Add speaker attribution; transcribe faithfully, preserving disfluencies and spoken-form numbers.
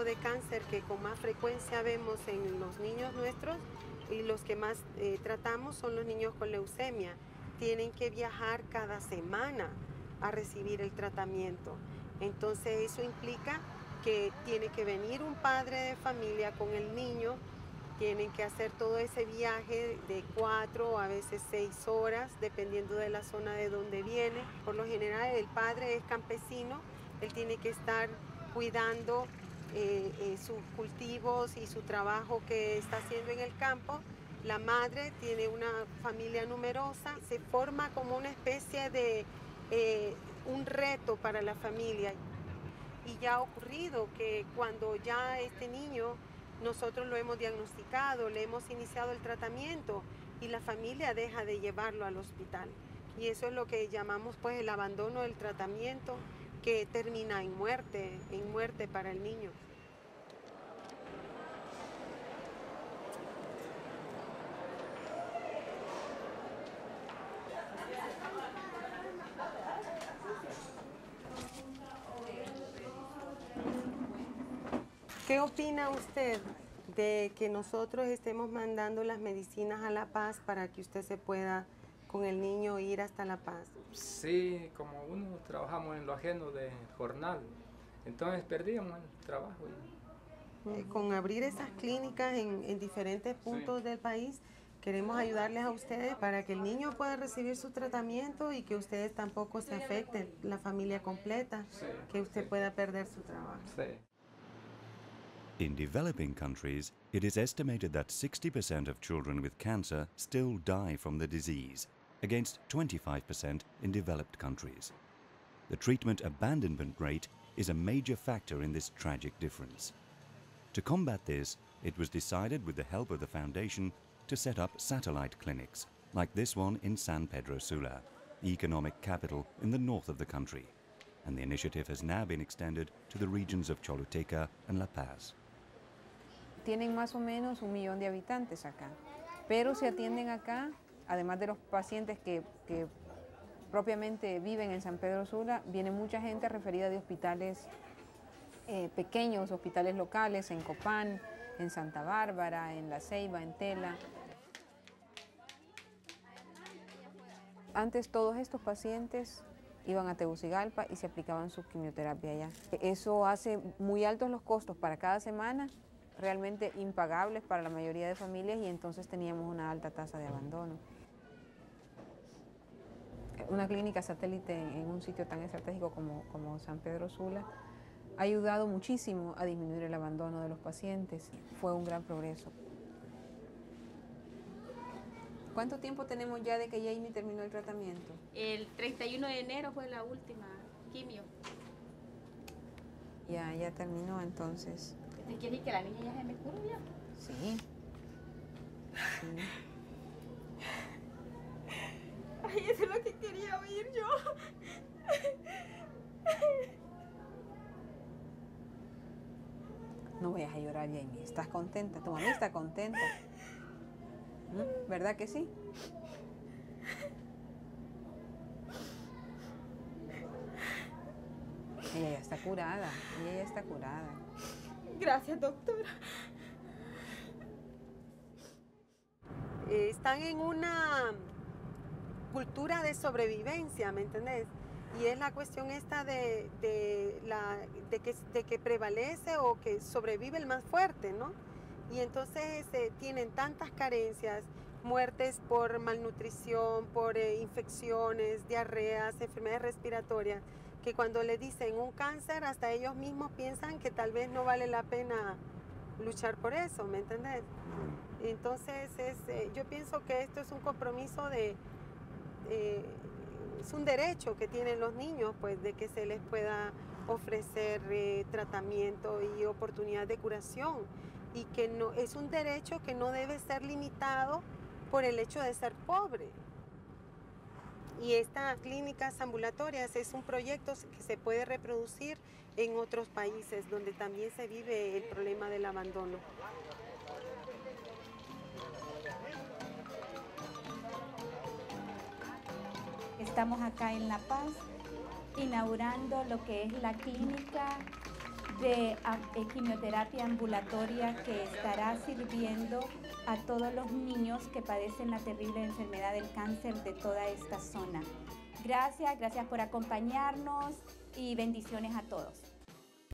Speaker 1: tipo de cáncer que con más frecuencia vemos en los niños nuestros y los que más eh, tratamos son los niños con leucemia. Tienen que viajar cada semana a recibir el tratamiento. Entonces eso implica que tiene que venir un padre de familia con el niño, tienen que hacer todo ese viaje de cuatro o a veces seis horas, dependiendo de la zona de donde viene. Por lo general el padre es campesino, él tiene que estar cuidando eh, eh, sus cultivos y su trabajo que está haciendo en el campo. La madre tiene una familia numerosa, se forma como una especie de eh, un reto para la familia. Y ya ha ocurrido que cuando ya este niño nosotros lo hemos diagnosticado, le hemos iniciado el tratamiento y la familia deja de llevarlo al hospital. Y eso es lo que llamamos pues el abandono del tratamiento, que termina en muerte, en muerte para el niño. ¿Qué opina usted de que nosotros estemos mandando las medicinas a La Paz para que usted se pueda con el niño ir hasta La Paz?
Speaker 2: Sí, como uno trabajamos en lo ajeno de jornal, entonces perdíamos el trabajo.
Speaker 1: Eh, con abrir esas clínicas en, en diferentes puntos sí. del país, queremos ayudarles a ustedes para que el niño pueda recibir su tratamiento y que ustedes tampoco se afecten, la familia completa, sí, que usted sí. pueda perder su trabajo.
Speaker 2: Sí.
Speaker 3: In developing countries, it is estimated that sixty percent of children with cancer still die from the disease, against twenty-five percent in developed countries. The treatment abandonment rate is a major factor in this tragic difference. To combat this, it was decided with the help of the Foundation to set up satellite clinics, like this one in San Pedro Sula, the economic capital in the north of the country. And the initiative has now been extended to the regions of Choluteca and La Paz.
Speaker 4: Tienen más o menos un millón de habitantes acá, pero se atienden acá, además de los pacientes que, que propiamente viven en San Pedro Sula, viene mucha gente referida de hospitales eh, pequeños, hospitales locales, en Copán, en Santa Bárbara, en La Ceiba, en Tela. Antes todos estos pacientes iban a Tegucigalpa y se aplicaban su quimioterapia allá. Eso hace muy altos los costos para cada semana, realmente impagables para la mayoría de familias, y entonces teníamos una alta tasa de abandono. Una clínica satélite en un sitio tan estratégico como, como San Pedro Sula ha ayudado muchísimo a disminuir el abandono de los pacientes. Fue un gran progreso. ¿Cuánto tiempo tenemos ya de que Jamie terminó el tratamiento?
Speaker 5: El treinta y uno de enero fue la última quimio.
Speaker 4: Ya, ya terminó entonces.
Speaker 5: ¿Te quiere decir que la niña ya se me curó ya?
Speaker 4: Sí. Sí.
Speaker 5: Ay, eso es lo que quería oír yo.
Speaker 4: No vayas a llorar, Jamie. ¿Estás contenta? Tu mamá está contenta. ¿Mm? ¿Verdad que sí? Ella ya está curada. Ella ya está curada.
Speaker 5: Gracias, doctora.
Speaker 1: Eh, están en una cultura de sobrevivencia, ¿me entendés? Y es la cuestión esta de, de, la, de, que, de que prevalece o que sobrevive el más fuerte, ¿no? Y entonces eh, tienen tantas carencias, muertes por malnutrición, por eh, infecciones, diarreas, enfermedades respiratorias, que cuando le dicen un cáncer, hasta ellos mismos piensan que tal vez no vale la pena luchar por eso, ¿me entendés? Entonces, es, eh, yo pienso que esto es un compromiso de... Eh, es un derecho que tienen los niños, pues, de que se les pueda ofrecer eh, tratamiento y oportunidad de curación, y que no, es un derecho que no debe ser limitado por el hecho de ser pobre. Y estas clínicas ambulatorias es un proyecto que se puede reproducir en otros países donde también se vive el problema del abandono.
Speaker 6: Estamos acá en La Paz inaugurando lo que es la clínica de eh, quimioterapia ambulatoria que estará sirviendo a todos los niños que padecen la terrible enfermedad del cáncer de toda esta zona. Gracias, gracias por acompañarnos y bendiciones a todos.